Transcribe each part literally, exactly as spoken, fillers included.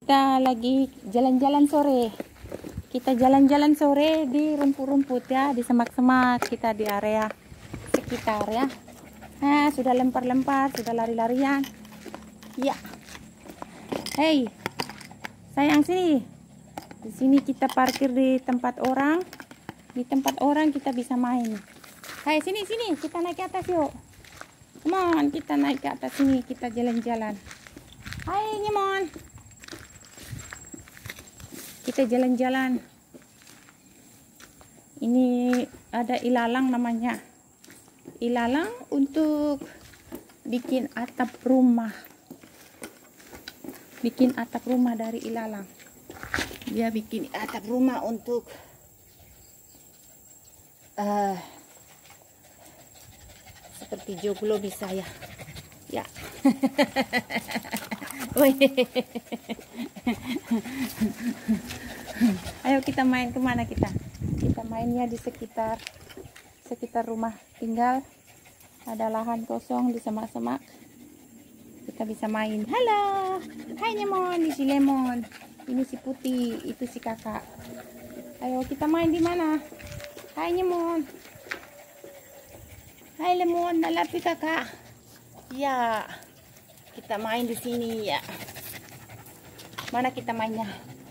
Kita lagi jalan-jalan sore. Kita jalan-jalan sore di rumput-rumput ya, di semak-semak, kita di area sekitar ya. Nah, sudah lempar-lempar, sudah lari-larian. Ya. Hei. Sayang sini. Di sini kita parkir di tempat orang. Di tempat orang kita bisa main. Hai, sini sini, kita naik ke atas yuk. Come on, kita naik ke atas sini, kita jalan-jalan. Hai, Nyemon. Kita jalan-jalan. Ini ada ilalang namanya. Ilalang untuk bikin atap rumah. Bikin atap rumah dari ilalang. Dia bikin atap rumah untuk uh, seperti joglo bisa ya. Ya. Ayo kita main kemana kita? Kita mainnya di sekitar sekitar rumah tinggal. Ada lahan kosong di semak-semak. Kita bisa main. Halo, hai Nyemon, ini si Lemon, ini si Putih, itu si Kakak. Ayo kita main di mana? Hai Nyemon, hai Lemon, nalapi Kakak. Ya, kita main di sini ya. Mana kita mainnya?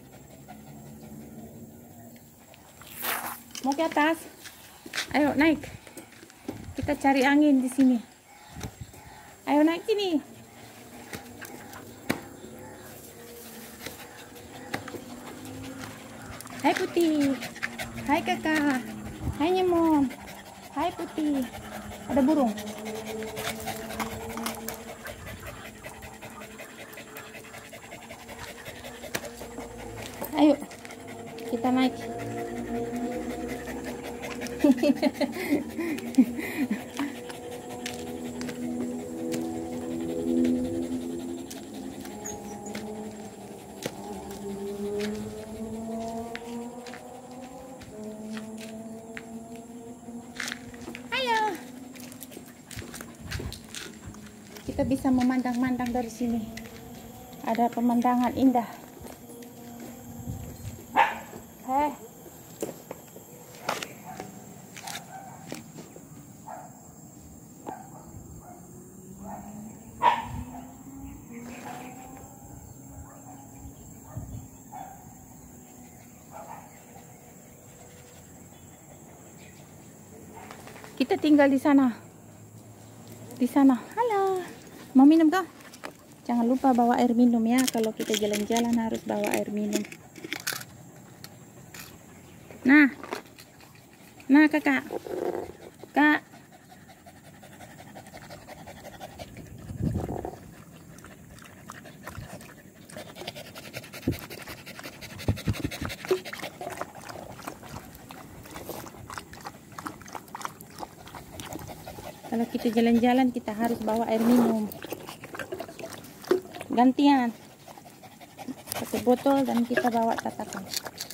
Mau ke atas? Ayo naik. Kita cari angin di sini. Ayo naik sini. Hai Putih. Hai Kakak. Hai Nyemon. Hai Putih. Ada burung. Ayo kita naik. Ayo. Kita bisa memandang-mandang dari sini. Ada pemandangan indah. Heh. Kita tinggal di sana. Di sana. Halo. Mau minum kah? Jangan lupa bawa air minum ya. Kalau kita jalan-jalan harus bawa air minum. Nah. Nah, Kakak. Kak. Kalau kita jalan-jalan kita harus bawa air minum. Gantian. Pakai botol dan kita bawa tatakan.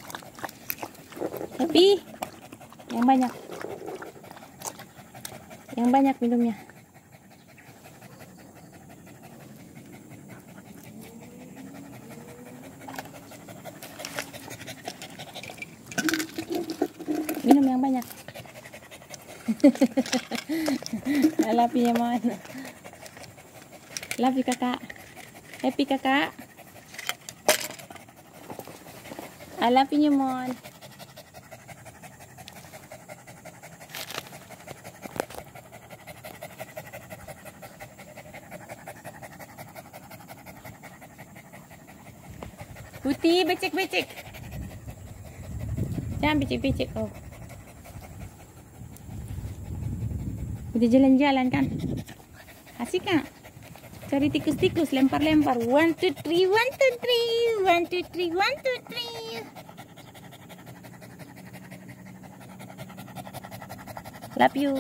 Happy? Yang banyak. Yang banyak minumnya. Minum yang banyak. Lapinya mana? Lapi Kakak. Happy Kakak. Lapinya mon. Putih becek-becek. Jangan becek-becek. Oh. Udah jalan-jalan kan? Asik kan? Cari tikus-tikus, lempar-lempar. One, two, three, one, two, three. One, two, three, one, two, three. Love you.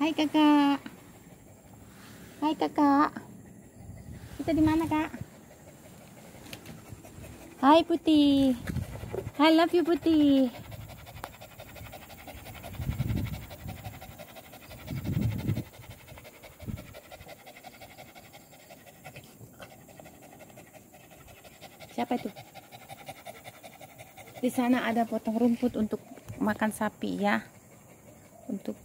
Hai kakak. Hai kakak. Kita di mana kak? Hai Putih. I love you Putih. Siapa itu? Di sana ada potong rumput untuk makan sapi ya. Untuk